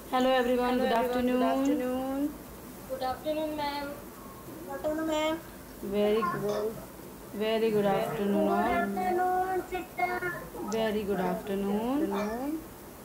Hello everyone, Hello good everyone, good afternoon. afternoon. Good afternoon, ma'am. Good afternoon, ma'am. Very very good Very good afternoon Good all. afternoon. afternoon, sister. Very good Very good afternoon. afternoon.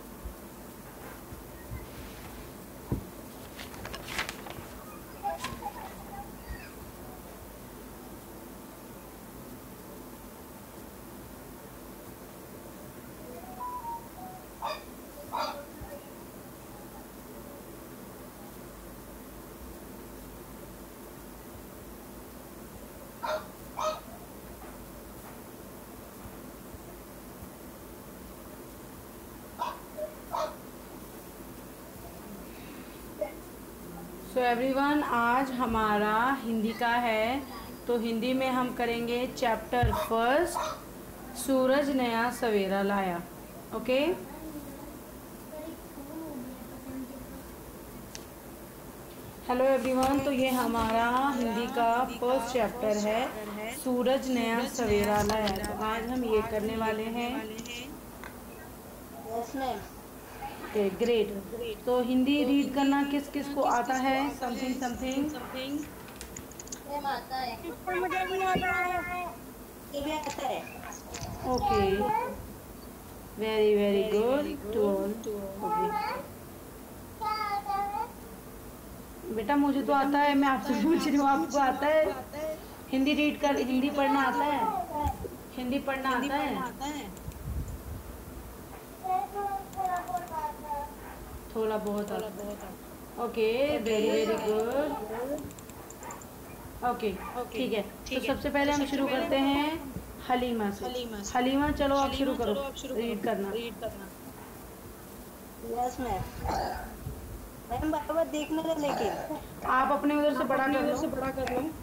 So everyone, आज हमारा हिंदी का है। तो हिंदी में हम करेंगे chapter first, सूरज नया सवेरा लाया। ओके। हेलो एवरीवन, तो ये हमारा हिंदी का फर्स्ट चैप्टर है, सूरज नया सवेरा लाया। तो आज हम ये करने वाले हैं। Yes, ma'am. Okay, great. तो हिंदी रीड करना किस किस को आता है? Something something. मैम आता है। सिस्टर मुझे भी आता है। ये भी आता है। Okay, very very Very good very to good all. to all. Okay बेटा, मुझे तो आता है, मैं आपसे पूछ रही हूँ आपको आता है? हिंदी रीड कर, हिंदी पढ़ना आता है? हिंदी पढ़ना हिंदी आता है? पढ़ना आता है? थोड़ा बहुत थोड़ा आता बहुत आता है। ओके, है। Very Okay, very very very good. good. Okay, Okay, ठीक है। तो ठीक है। सबसे तो पहले हम सबसे शुरू पहले करते हम हैं हलीमा से। हलीमा से। हलीमा, चलो आप शुरू हलीमा, करो चलो आप शुरू करो रीड करना। रीड करना। Yes, ma'am. मैम बराबर देखने दे लेकिन। आप अपने उधर से आप बड़ा अपने कर उधर लो। से बड़ा कर लो।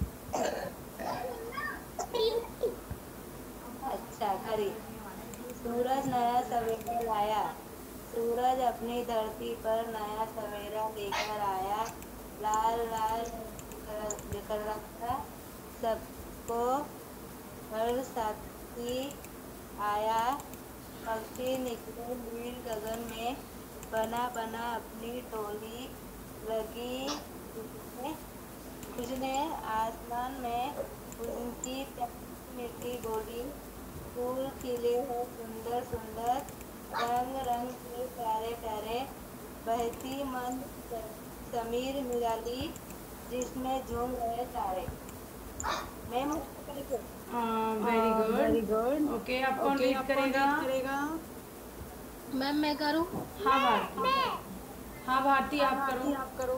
अच्छा करी। सूरज नया सवेरा लाया। सूरज अपनी धरती पर नया सवेरा लेकर आया। लाल लाल जगराता सबको हर साथी आया। पक्षी निकले नील गगन में। बना बना अपनी टोली लगी उसने उसने आसमान में उनकी प्यारी मीठी बोली। फूल खिले हैं सुंदर सुंदर। रंग रंग के प्यारे प्यारे। बहती मन समीर निराली जिसमें झूम रहे तारे। मैम उसको पढ़िए। Very very good. Good. Okay, अब कौन ओके, रीड आप कौन करेगा? रीड करेगा? मैम मैं करूं? हाँ भारती। हाँ भारती, हाँ आप करो। भारती, आप करो।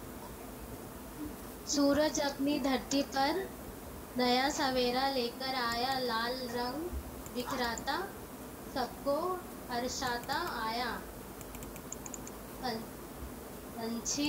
सूरज अपनी धरती पर नया सवेरा लेकर आया। लाल रंग बिखराता सबको हर्षाता आया। पं- पंछी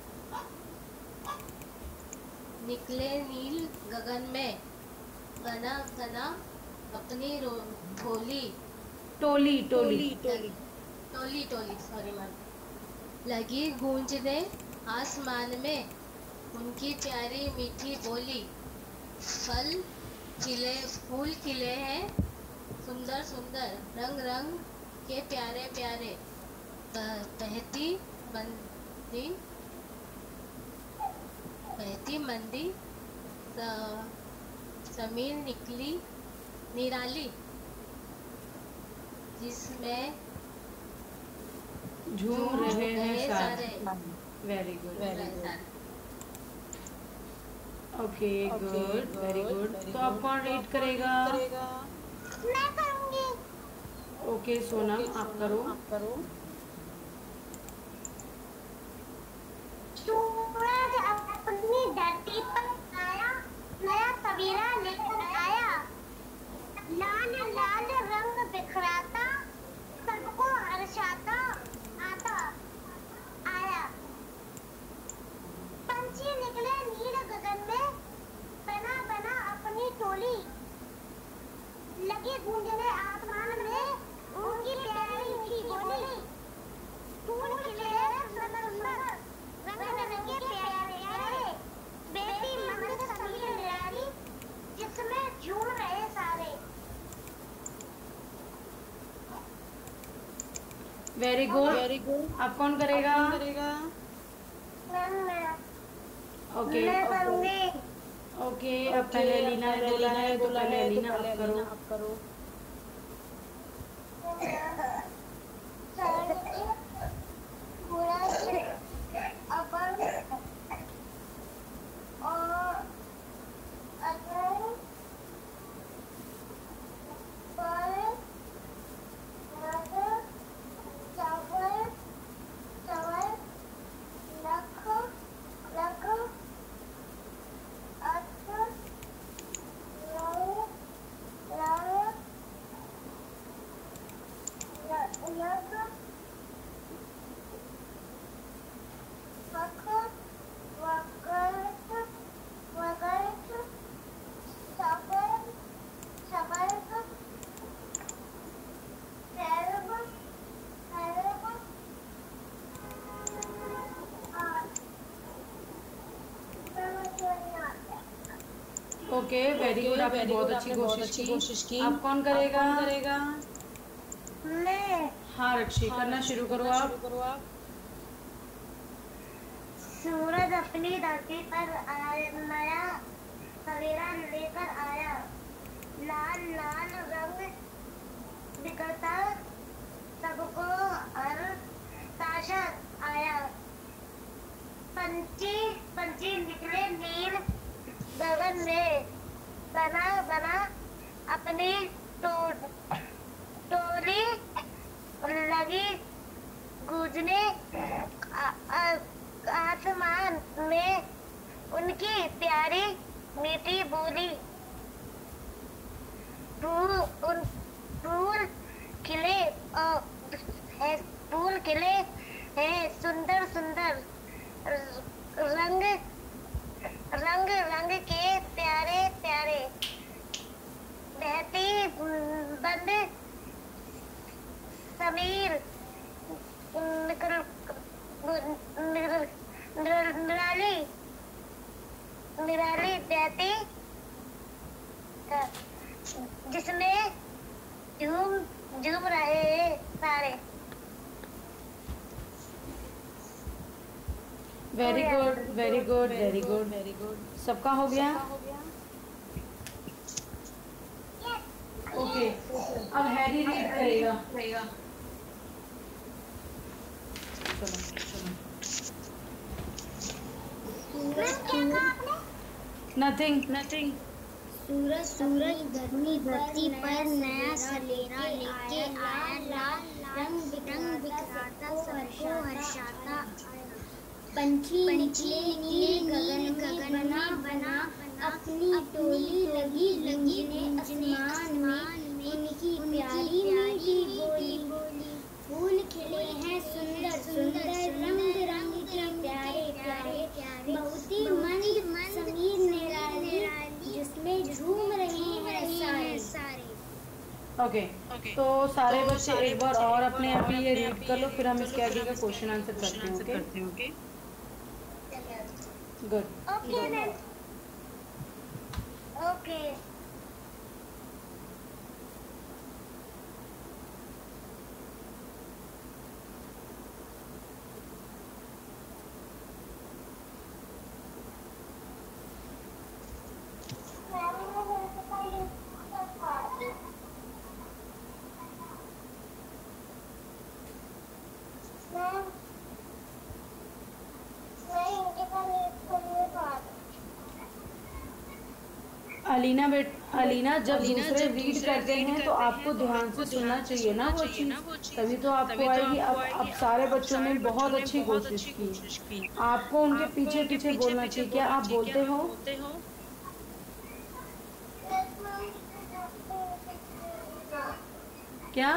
निकले नील गगन में। बना बना अपनी टोली टोली टोली। टोली टोली। टोली टोली सॉरी मैम लगी गूंजने आसमान में उनकी प्यारी मीठी बोली। फल खिले फूल खिले हैं सुंदर सुंदर। रंग रंग के प्यारे प्यारे। बहती मंदी बहती मंदी समीर निकली निराली जिसमें झूम रहे हैं सारे। सारे। Very good. Very good. Okay, okay good, very good good. Very तो अब गुड। कौन तो रीड आप कौन करेगा? रीड करेगा? मैं करूंगी। ओके सोनम, ओके आप सोनम, करो। आप करो। सूरज अपनी धरती पर आया। नया सवेरा लेकर आया। लाल लाल रंग बिखराता सबको हर्षाता आता आया। पंछी निकले नील गगन में। बना बना अपनी टोली लगी गूंजने आसमान में उनकी प्यारी मीठी बोली। Very good, very good. अब कौन करेगा? मैं ओके करूंगी। ओके, अब पहले लीना ने बोला है तो पहले लीना अब करो। Okay, very good. आपने बहुत अच्छी कोशिश की। अब कौन करेगा? मैं। हाँ रक्षी, करना शुरू करो आप। सूरज अपनी धरती पर नया सवेरा लेकर आया। लाल लाल रंग बिखरता सबको ताशा आया। पंछी पंछी निकले नील गगन में, बना बना अपनी टोली लगी गूंजने। आसमान में उनकी प्यारी मीठी बोली। फूल खिले फूल खिले हैं सुंदर सुंदर रंग रंग रंग के प्यारे प्यारे। बहती बंद समीर निराली बहती जिसमें झूम रहे हैं सारे। Very good, very good, very good, very good. सबका हो गया? ओके, अब हैरी रीड करेगा। नथिंग। सूरज अपनी धरती पर नया सवेरा लेके आया। लाल रंग बिखराता सबको हर्षाता। पंछी निकले नील गगन में, बना अपनी टोली लगी गूंजने। आसमान में उनकी प्यारी मीठी बोली। फूल खिले हैं सुंदर सुंदर रंग रंग के प्यारे प्यारे। बहुत ही मंद समीर निराली जिसमें झूम रहे हैं सारे। ओके, तो सारे बच्चे एक बार और अपने आप ही ये रीड कर लो, फिर हम इसके आगे का क्वेश्चन आंसर करते हैं। Okay, good. ओके। अलीना, जब दूसरे रीड करते हैं तो आपको ध्यान से सुनना चाहिए ना वो चीज़, तभी तो आपको आएगी। अब सारे बच्चों ने बहुत अच्छी कोशिश की। आपको उनके पीछे पीछे बोलना चाहिए। क्या आप बोलते हो? क्या?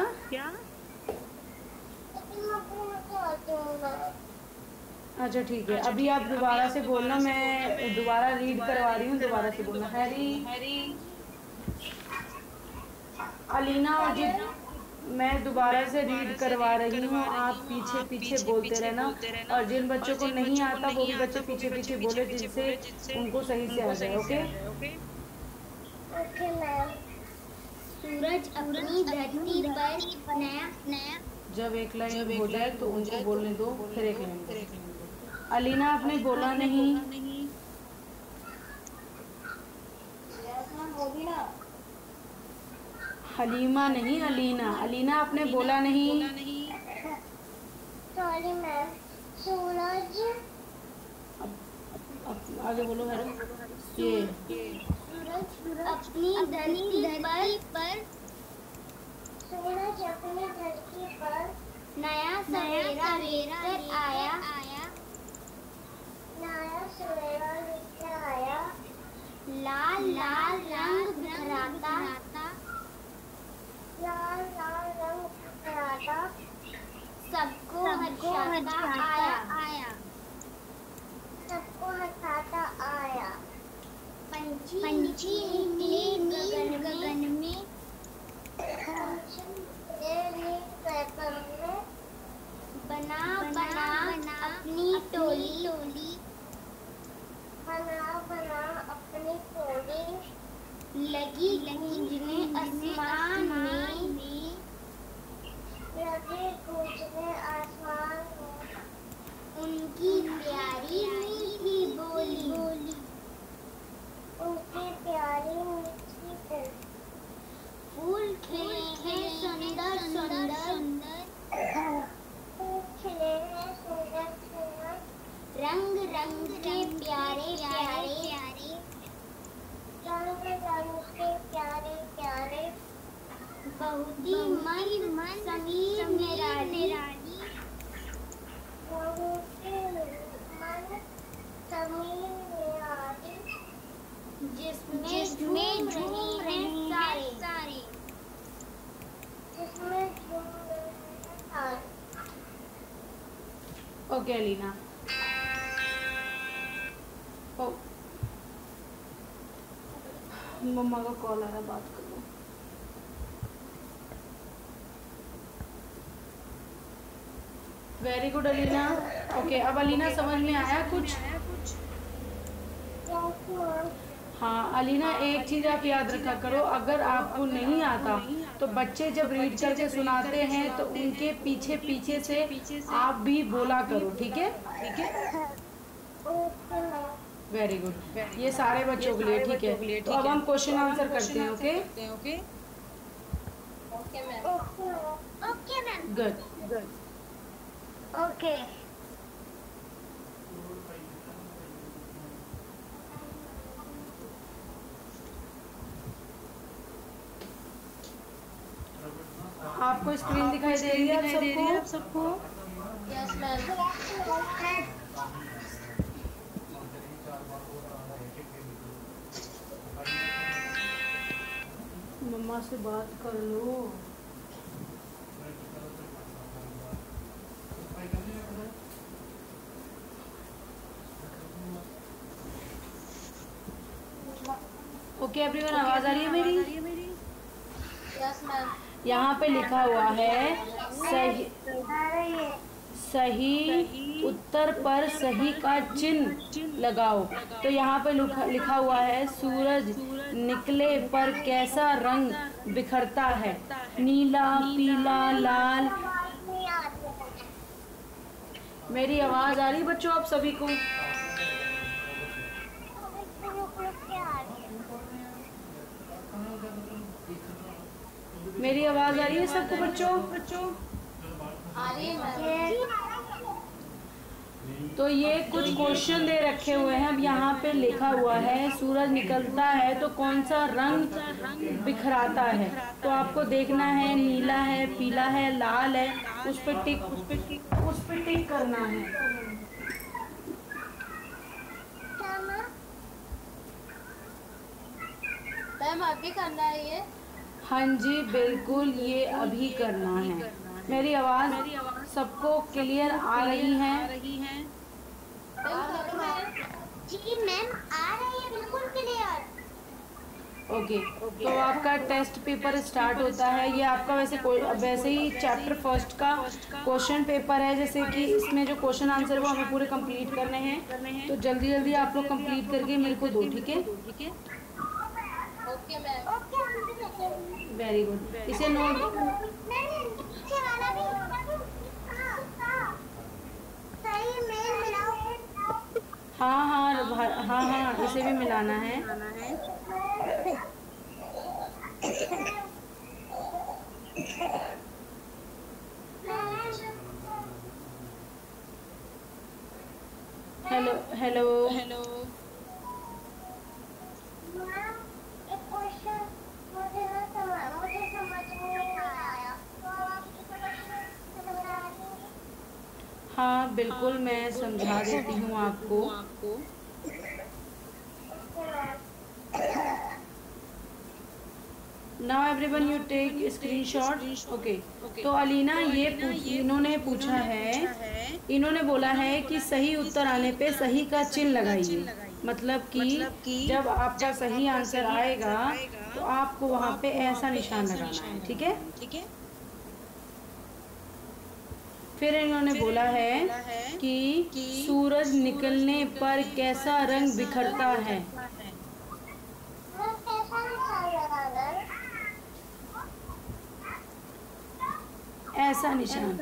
अच्छा ठीक है, अभी आप दोबारा से बोलना, मैं दोबारा रीड करवा रही हूँ, दोबारा से बोलना। हैरी, अलीना और जिन, मैं दोबारा से रीड करवा रही हूँ, आप पीछे पीछे बोलते रहना। और जिन बच्चों को नहीं आता वो भी बच्चे पीछे पीछे बोले, जिनसे उनको सही से आ जाए। Okay okay ma'am. सूरज अपनी धरती पर नया जब एक लाइन हो जाए तो उनको बोलने दो, फिर एक लाइन बोलो। अलीना आपने बोला नहीं। होगी ना। हलीमा नहीं, अलीना। अलीना आपने बोला नहीं। Sorry ma'am. सूरज। अब आगे बोलो। हेलो। ये सूरज अपनी धरती पर सूरज अपनी धरती पर नया सवेरा लेकर आया। नया सवेरा लेकर आया। लाल लाल रंग बिखराता। लाल लाल रंग बिखराता सबको हर्षाता आया। सबको हर्षाता आया। पंछी निकले गगन में। बना अपनी टोली। बना अपनी टोली। लगी गूंजने आसमान में। लगी गूंजने आसमान में। उनकी प्यारी मीठी बोली। उनकी प्यारी मीठी बोली। फूल खिले हैं सुंदर सुंदर। फूल खिले हैं सुंदर सुंदर। रंग रंग के प्यारे प्यारे। रंग रंग के प्यारे प्यारे। बहुत ही मन समीर निराली। बहुत ही मन समीर निराली। जिसमें झूम रहे हैं सारे। जिसमें झूम रहे हैं सारे। ओके अलीना। मम्मा का कॉल आ रहा है, बात कर लो। Very good Alina. ओके, अब अलीना समझ में आया कुछ? हाँ अलीना, एक चीज़ आप याद रखा करो, अगर आपको नहीं आता तो बच्चे जब रीड करके सुनाते हैं तो उनके पीछे पीछे से आप भी बोला करो, ठीक है? Very good. ये सारे बच्चों के लिए ठीक है। तो अब हम क्वेश्चन आंसर करते हैं। Okay ma'am. गुड। ओके। आपको स्क्रीन दिखाई दे रही है आप सबको? Yes ma'am. मम्मा से बात कर लो। ओके एवरीवन, आवाज आ रही है मेरी? Yes ma'am. यहाँ पे लिखा हुआ है सही उत्तर पर सही का चिन्ह लगाओ। तो यहाँ पे लिखा हुआ है सूरज निकले पर कैसा रंग बिखरता है, नीला, पीला, लाल। मेरी आवाज आ रही बच्चों आप सभी को? मेरी आवाज आ रही है सबको बच्चों? आ रही है। तो ये कुछ क्वेश्चन दे रखे हुए हैं। अब यहाँ पे लिखा हुआ है सूरज निकलता है तो कौन सा रंग बिखराता है। तो आपको देखना है नीला है, पीला है, लाल है, उस पे टिक करना है। मैम अभी करना है ये? हाँ जी बिल्कुल, ये अभी करना है। मेरी आवाज सबको क्लियर आ रही है? जी मैम आ रही है, बिल्कुल क्लियर। ओके, तो आपका टेस्ट पेपर स्टार्ट होता है। ये आपका वैसे ही चैप्टर फर्स्ट का क्वेश्चन पेपर है। जैसे कि इसमें जो क्वेश्चन आंसर वो हमें पूरे कंप्लीट करने हैं, तो जल्दी जल्दी आप लोग कंप्लीट करके मेरे को दो, ठीक है? Okay ma'am. Very good. इसे नोट हाँ हाँ हाँ हाँ, इसे भी मिलाना है। Hello hello. एक क्वेश्चन मुझे समझ नहीं आया, तो आप समझा देंगे? हाँ बिल्कुल, मैं समझा देती हूँ आपको। Now everyone you take screenshot. Okay, तो अलीना इन्होंने पूछा है, इन्होंने बोला है कि सही उत्तर आने पे सही का चिन्ह लगाइए। मतलब कि जब आपका सही आंसर आएगा तो आपको वहाँ पे ऐसा निशान लगाना है, ठीक है। फिर इन्होंने बोला है कि सूरज निकलने पर कैसा रंग बिखरता है। मैं कैसा निशान लगाना है? ऐसा निशान।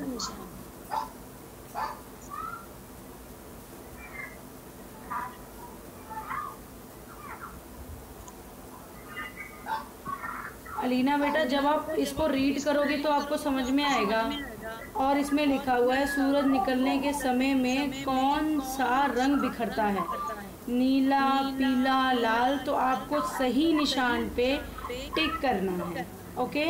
अलीना बेटा, जब आप इसको रीड करोगे तो आपको समझ में आएगा। और इसमें लिखा हुआ है सूरज निकलने के समय में कौन सा रंग बिखरता है, नीला, पीला, लाल। तो आपको सही निशान पे टिक करना है। Okay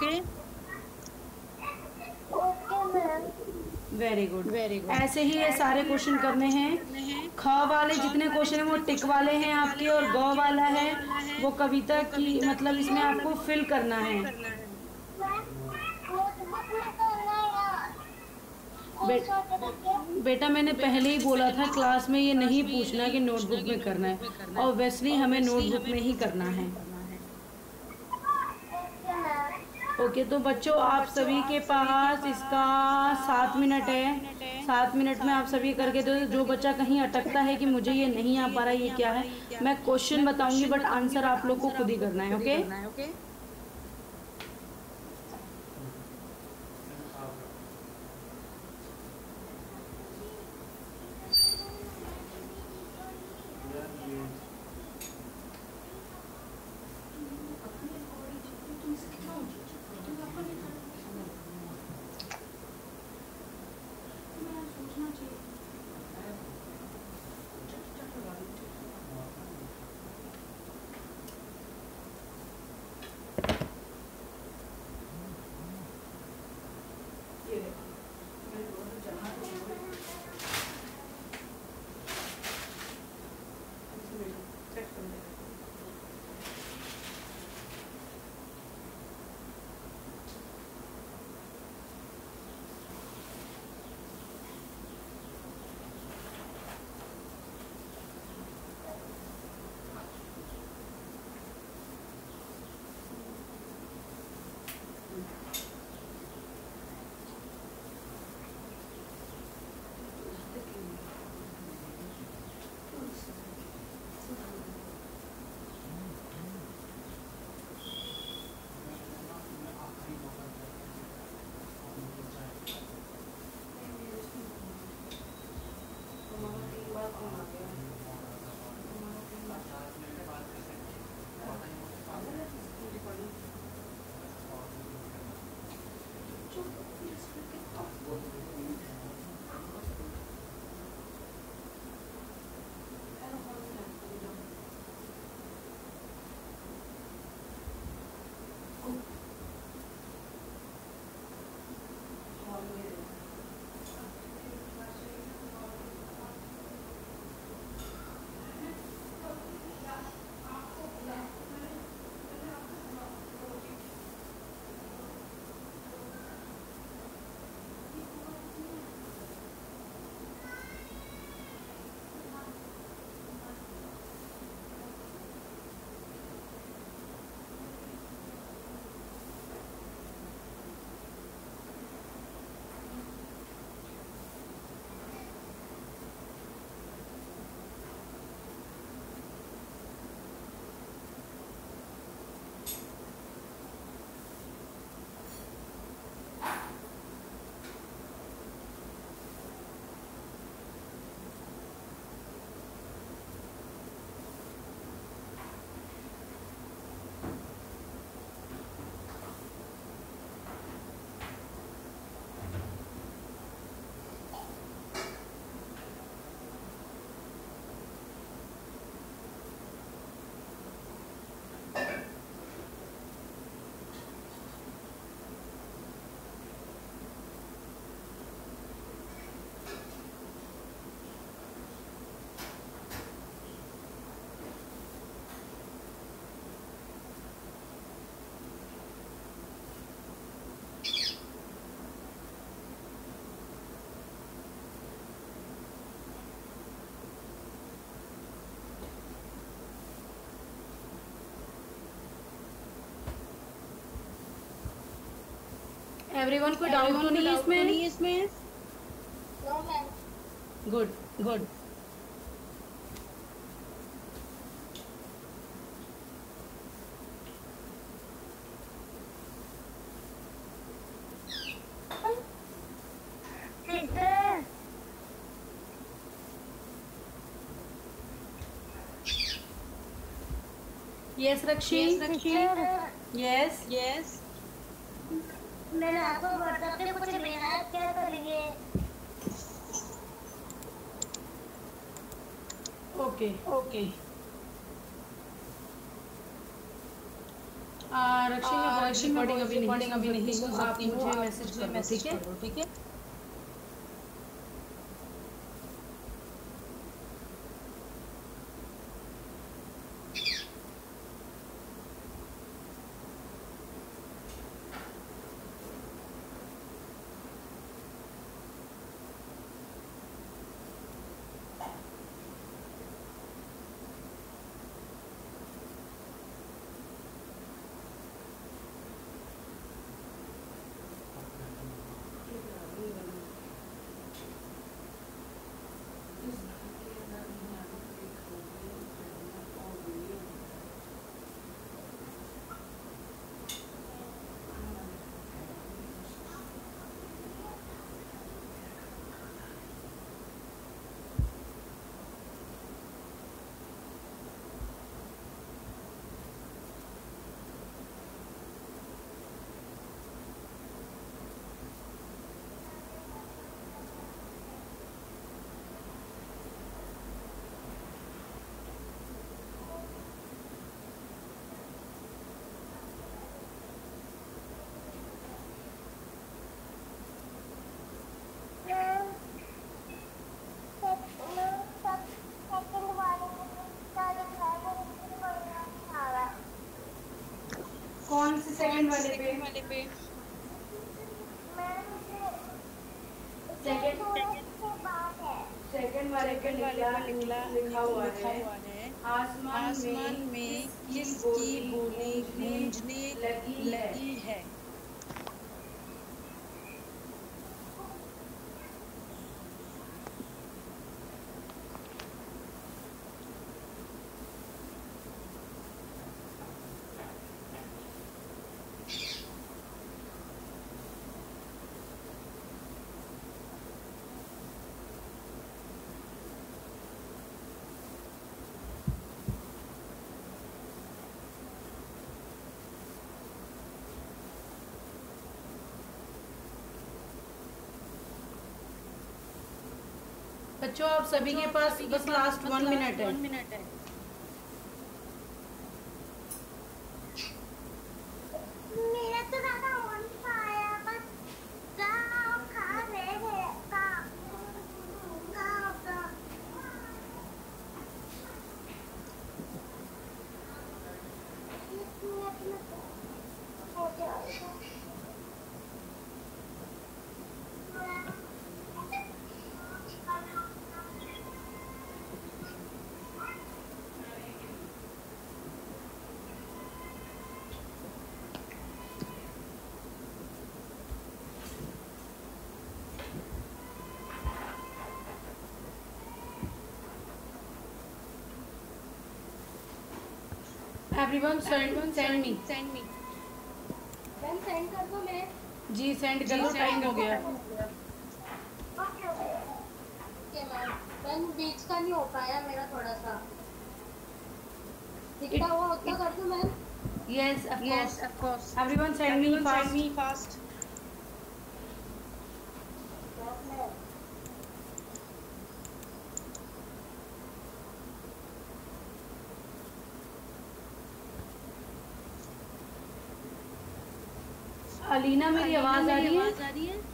ma'am. Very good. ऐसे ही ये सारे क्वेश्चन करने हैं। ख वाले जितने क्वेश्चन हैं वो टिक वाले हैं आपके, और ग वाला है वो कविता की, मतलब इसमें आपको फिल करना है। बेटा मैंने पहले ही बोला था क्लास में ये नहीं पूछना कि नोटबुक में करना है, ऑब्वियसली हमें नोटबुक में ही करना है। ओके, तो बच्चों आप सभी के पास इसका 7 मिनट है। 7 मिनट में आप सभी करके दो। जो बच्चा कहीं अटकता है कि मुझे ये नहीं आ पा रहा, ये क्या है, मैं क्वेश्चन बताऊंगी बट आंसर आप लोग को खुद ही करना है। ओके एवरीवन कोई डाउट तो नहीं है इसमें? No ma'am. Good good. Yes Rakshi. Yes मैंने आपको व्हाट्सएप पे कुछ भेजा है, क्या करेंगे? ओके। रक्षी मैं वॉइस रिकॉर्डिंग अभी नहीं सुन सकती, आप मुझे मैसेज करो, ठीक है? कौन से सेकंड वाले पे? सेकंड वाले पे लिखा हुआ है आसमान में किसकी बोली गूंजने लगी है। बच्चों आप सभी के पास बस लास्ट 1 मिनट है। मेरा तो दादा ऑन था आया, बस काम खा रहे हैं, काम हो जाएगा। Everyone send me. Ma'am send कर दो मैं। जी सेंड कर दो, टाइम हो गया। Okay ma'am. मैम बीच का नहीं हो पाया मेरा, थोड़ा सा जितना हुआ उतना कर दूं ma'am? Yes of course. Everyone send me fast. Alina मेरी आवाज आ रही है?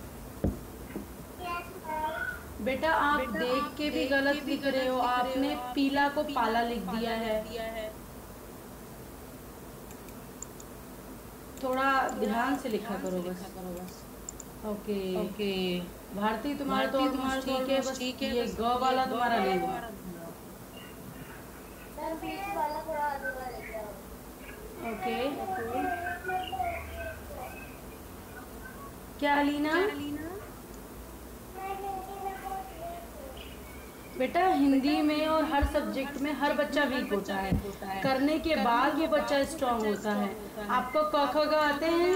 बेटा आप देख के भी गलत लिख रहे हो, आपने पीला को पाला लिख दिया है। थोड़ा ध्यान से लिखा करो बस। ओके भारती तुम्हारा तो ठीक है, बस ये ग वाला तुम्हारा नहीं हुआ। मैम बीच वाला थोड़ा अधूरा रह गया। ओके क्या अलीना? बेटा हिंदी में और हर सब्जेक्ट में हर बच्चा वीक होता है, करने के बाद वो बच्चा स्ट्रांग होता है। आपको क ख ग आते हैं?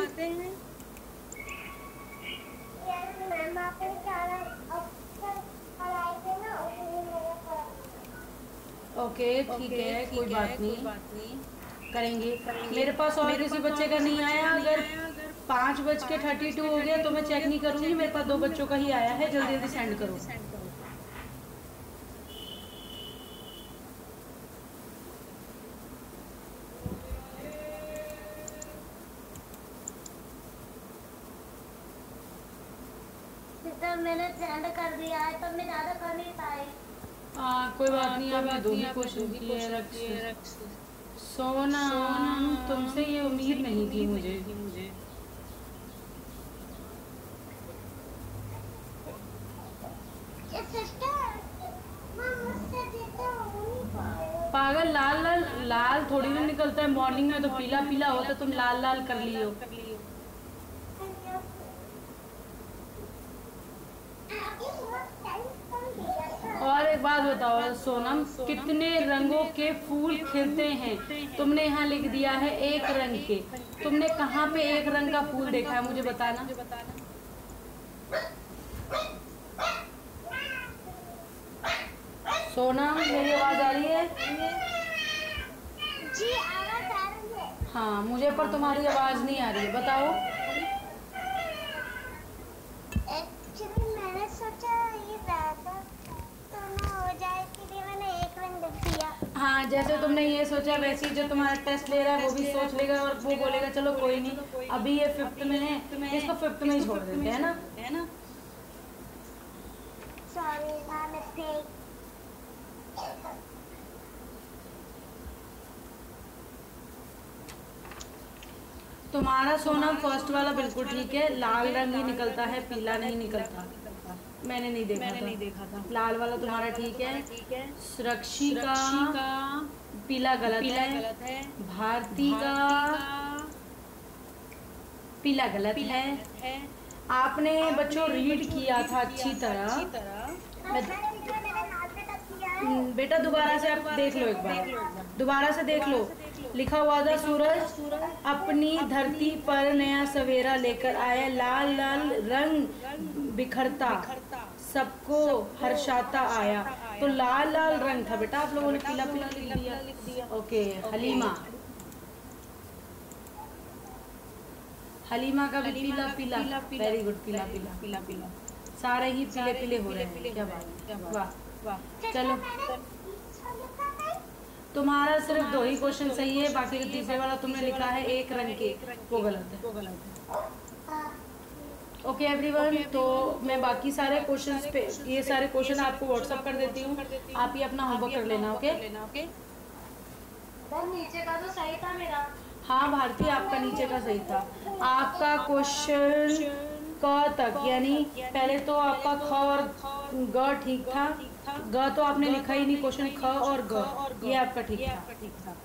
ओके ठीक है, कोई बात नहीं, करेंगे। मेरे पास और किसी बच्चे का नहीं आया। अगर 5:32 हो गया तो मैं चेक नहीं करूंगी। मेरे पास 2 बच्चों का ही आया है। जल्दी जल्दी सेंड करो। मैंने सेंड कर दिया है, तो मैं ज्यादा कर नहीं पाई। कोई बात नहीं, आपने 2 ही क्वेश्चन किए। सोना, तुमसे ये उम्मीद नहीं थी मुझे। पागल, लाल लाल लाल थोड़ी ना निकलता है। मॉर्निंग में तो पीला पीला होता है, तुम लाल लाल कर लियो। और एक बात बताओ सोनम, कितने रंगों के फूल खिलते हैं? तुमने यहाँ लिख दिया है 1 रंग के। तुमने कहाँ पे 1 रंग का फूल देखा है, मुझे बताना। सोनम, मेरी आवाज आ रही है? जी आवाज आ रही है। हाँ, मुझे पर तुम्हारी आवाज नहीं आ रही है। बताओ। एक्चुअली मैंने सोचा ये ज्यादा तो ना हो जाए, इसलिए मैंने 1 रंग लिख दिया। हाँ, जैसे तुमने ये सोचा वैसे ही जो तुम्हारा टेस्ट ले रहा है वो भी सोच लेगा और वो बोलेगा चलो कोई नहीं, अभी ये 5th में है, इसको 5th में ही छोड़ देते हैं ना। Sorry my mistake. तुम्हारा सोना फर्स्ट वाला बिल्कुल ठीक है। लाल रंग ही निकलता है, पीला नहीं निकलता। मैंने नहीं देखा था। लाल वाला तुम्हारा ठीक है। सुरक्षी का पीला गलत है। भारती का पीला गलत है। आपने बच्चों रीड किया था अच्छी तरह। बेटा दोबारा से आप देख लो, एक बार दोबारा से देख लो। लिखा हुआ था सूरज अपनी धरती पर नया सवेरा लेकर आया, लाल लाल रंग बिखरता सबको हर्षाता आया। तो लाल लाल रंग था बेटा, आप लोगों ने पीला पीला लिख दिया। ओके, हलीमा का भी पीला पीला। वेरी गुड, पीला पीला। सारे ही पीले पीले हो रहे हैं। क्या बात, वाह। चलो, तुम्हारा सिर्फ 2 ही क्वेश्चन सही है, बाकी जो तीसरे वाला तुमने लिखा है 1 रंग के, वो गलत है। ओके एवरीवन, तो मैं बाकी सारे क्वेश्चंस पे ये सारे क्वेश्चन आपको व्हाट्सअप कर देती हूँ। आप ये अपना होमवर्क कर लेना। ओके। नीचे का तो सही था मेरा। हाँ भारती, आपका नीचे का सही था। आपका क्वेश्चन क तक, यानी पहले तो आपका ख और ग ठीक था। ग तो आपने लिखा ही नहीं, क्वेश्चन ख और ग ये आपका ठीक था।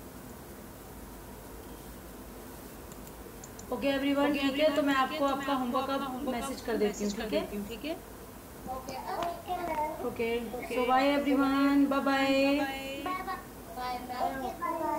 ओके एवरीवन, ठीक है। तो मैं आपको आपका होमवर्क का मैसेज कर देती हूँ, ठीक है। Okay, so bye everyone, bye bye. Bye bye.